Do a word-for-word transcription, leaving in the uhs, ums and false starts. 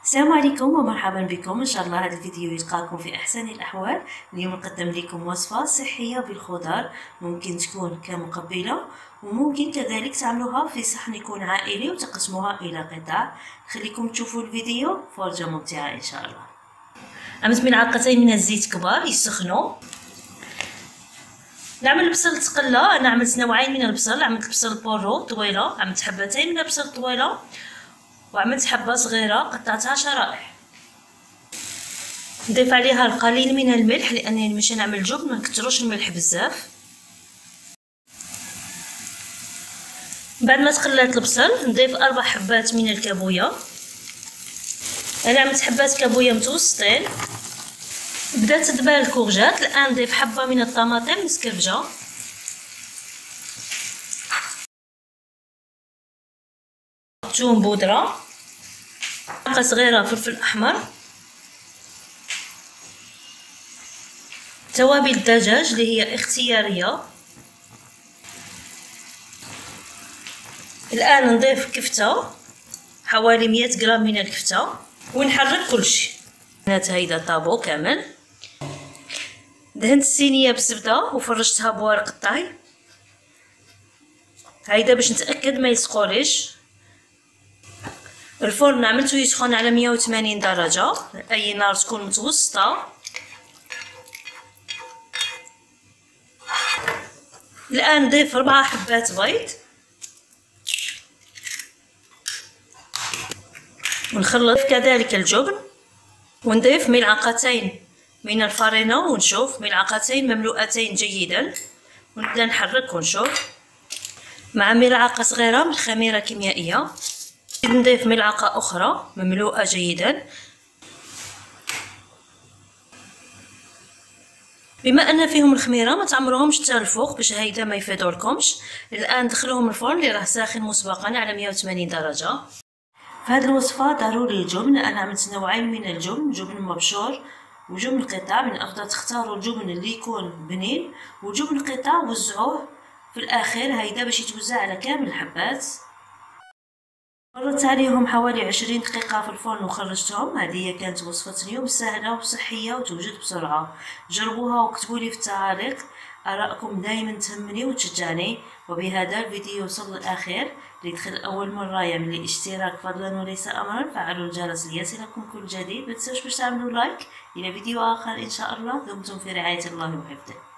السلام عليكم ومرحبا بكم. ان شاء الله هذا الفيديو يلقاكم في احسن الاحوال. اليوم نقدم لكم وصفه صحيه بالخضار، ممكن تكون كمقبله وممكن كذلك تعملوها في صحن يكون عائلي وتقسموها الى قطع. خليكم تشوفوا الفيديو، فرجه ممتعه ان شاء الله. عملت ملعقتين من الزيت كبار يسخنوا. نعمل البصل تقلى. انا عملت نوعين من البصل، عملت البصل بورو طويله، عملت حبتين من البصل طويله، وعملت حبه صغيره قطعتها شرائح. نضيف عليها القليل من الملح لانني ماشي نعمل جبن، ما نكثروش الملح بزاف. بعد ما تقلات البصل نضيف اربع حبات من الكابويه. انا عملت حبات كابويه متوسطين. بدات تدبل الكورجات. الان نضيف حبه من الطماطم مسكرفجه، ثوم بودره، معلقه صغيره فلفل احمر، توابل الدجاج اللي هي اختياريه. الان نضيف كفته، حوالي مية غرام من الكفته، ونحرك كلشي. هيدا طابو كامل. دهنت الصينيه بالزبده وفرشتها بورق الطهي. هيدا باش نتاكد ما يسقوليش. الفرن عملته يسخن على مية وثمانين درجه، اي نار تكون متوسطه. الان نضيف ربعة حبات بيض ونخلط كذلك الجبن، ونضيف ملعقتين من الفرينة ونشوف، ملعقتين مملوءتين جيدا، ونبدا نحرك ونشوف. مع ملعقه صغيره من الخميره الكيميائيه نضيف ملعقه اخرى مملوءه جيدا. بما ان فيهم الخميره ما تعمروهمش حتى الفوق باش هيدا ما يفيدولكمش. الان دخلوهم الفرن اللي راه ساخن مسبقا على مية وثمانين درجه. في هذه الوصفه ضروري الجبن. انا عملت نوعين من الجبن، جبن مبشور وجبن قطع. من الافضل تختاروا الجبن اللي يكون بنين، وجبن قطع وزعوه في الاخير هيدا باش يتوزع على كامل الحبات. مرت عليهم حوالي عشرين دقيقة في الفرن وخرجتهم. هذه كانت وصفة اليوم سهلة وصحية وتوجد بسرعة. جربوها وكتبوا لي في التعاليق آراءكم، دائما تهمني وتشجعني. وبهذا الفيديو وصل للأخير. اللي يدخل أول مرة يعمل لي اشتراك فضلا وليس أمرا، فعلوا الجرس ليصلكم كل جديد. متنسوش باش تعملوا لايك. إلى فيديو آخر إن شاء الله. دمتم في رعاية الله وحفظه.